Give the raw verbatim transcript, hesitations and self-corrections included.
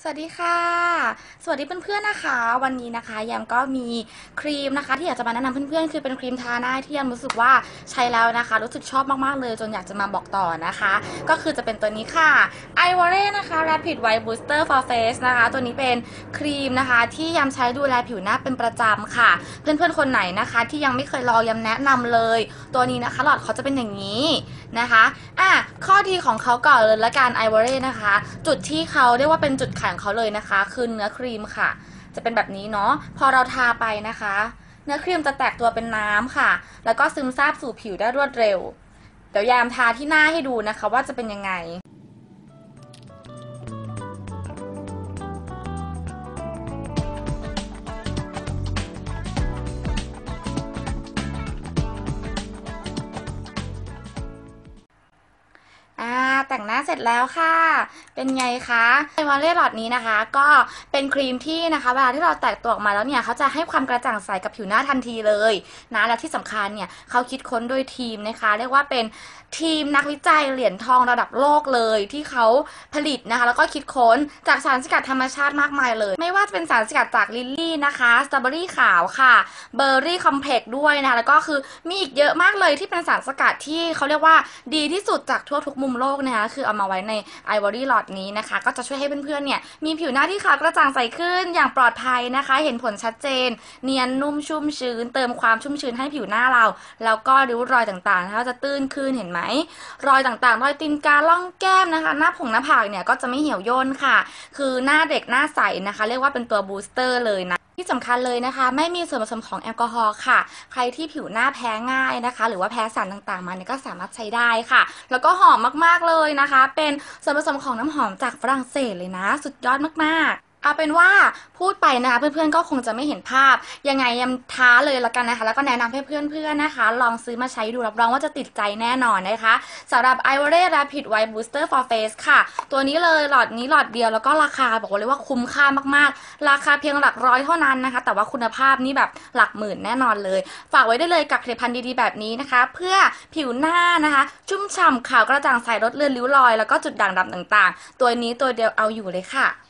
สวัสดีค่ะสวัสดีเพื่อนๆนะคะวันนี้นะคะแยมก็มีครีมนะคะที่อยากจะมาแนะนำเพื่อนๆคือเป็นครีมทาหน้าที่แยมรู้สึกว่าใช้แล้วนะคะรู้สึกชอบมากๆเลยจนอยากจะมาบอกต่อนะคะก็คือจะเป็นตัวนี้ค่ะ Ivory นะคะ Rapid White Booster for Face นะคะตัวนี้เป็นครีมนะคะที่แยมใช้ดูแลผิวหน้าเป็นประจำค่ะเพื่อนๆคนไหนนะคะที่ยังไม่เคยลองแยมแนะนำเลยตัวนี้นะคะหลอดเขาจะเป็นอย่างนี้นะคะอ่ะข้อดีของเขาก่อนเลยละกัน Ivory นะคะจุดที่เขาเรียกว่าเป็นจุดแข็งเขาเลยนะคะคือเนื้อครีมค่ะจะเป็นแบบนี้เนาะพอเราทาไปนะคะเนื้อครีมจะแตกตัวเป็นน้ำค่ะแล้วก็ซึมซาบสู่ผิวได้รวดเร็วเดี๋ยวยามทาที่หน้าให้ดูนะคะว่าจะเป็นยังไงแต่งหน้าเสร็จแล้วค่ะเป็นไงคะไอวอลเล่หลอดนี้นะคะก็เป็นครีมที่นะคะเวลาที่เราแตกตัวออกมาแล้วเนี่ยเขาจะให้ความกระจ่างใสกับผิวหน้าทันทีเลยนะและที่สำคัญเนี่ยเขาคิดค้นโดยทีมนะคะเรียกว่าเป็นทีมนักวิจัยเหรียญทองระดับโลกเลยที่เขาผลิตนะคะแล้วก็คิดค้นจากสารสกัดธรรมชาติมากมายเลยไม่ว่าจะเป็นสารสกัดจากลิลลี่นะคะสตรอเบอรี่ขาวค่ะเบอร์รี่คอมเพล็กซ์ด้วยนะคะแล้วก็คือมีอีกเยอะมากเลยที่เป็นสารสกัดที่เขาเรียกว่าดีที่สุดจากทั่วทุกมุมโลกนะคะคือเอามาไว้ในไอวอรี่หลอดนี้นะคะก็จะช่วยให้เพื่อนๆเนี่ยมีผิวหน้าที่ขาวกระจ่างใสขึ้นอย่างปลอดภัยนะคะเห็นผลชัดเจนเนียนนุ่มชุ่มชื้นเติมความชุ่มชื้นให้ผิวหน้าเราแล้วก็ริ้วรอยต่างๆนะคะจะตื้นขึ้นเห็นไหมรอยต่างๆรอยตีนกาล่องแก้มนะคะหน้าผงหน้าผากเนี่ยก็จะไม่เหี่ยวย่นค่ะคือหน้าเด็กหน้าใสนะคะเรียกว่าเป็นตัวบูสเตอร์เลยนะที่สำคัญเลยนะคะไม่มีส่วนผสมของแอลกอฮอล์ค่ะใครที่ผิวหน้าแพ้ง่ายนะคะหรือว่าแพ้สารต่างๆมาเนี่ยก็สามารถใช้ได้ค่ะแล้วก็หอมมากๆเลยนะคะเป็นส่วนผสมของน้ำหอมจากฝรั่งเศสเลยนะสุดยอดมากๆเอาเป็นว่าพูดไปนะคะเพื่อนๆก็คงจะไม่เห็นภาพยังไงยังท้าเลยละกันนะคะแล้วก็แนะนำให้เพื่อนๆนะคะลองซื้อมาใช้ดูรับรองว่าจะติดใจแน่นอนนะคะสำหรับ Ivory Rapid White Booster for Face ค่ะตัวนี้เลยหลอดนี้หลอดเดียวแล้วก็ราคาบอกเลยว่าคุ้มค่ามากๆราคาเพียงหลักร้อยเท่านั้นนะคะแต่ว่าคุณภาพนี่แบบหลักหมื่นแน่นอนเลยฝากไว้ได้เลยกับผลิตภัณฑ์ดีๆแบบนี้นะคะเพื่อผิวหน้านะคะชุ่มฉ่ำขาวกระจ่างใสลดเลือนริ้วรอยแล้วก็จุดด่างดำต่างๆตัวนี้ตัวเดียวเอาอยู่เลยค่ะ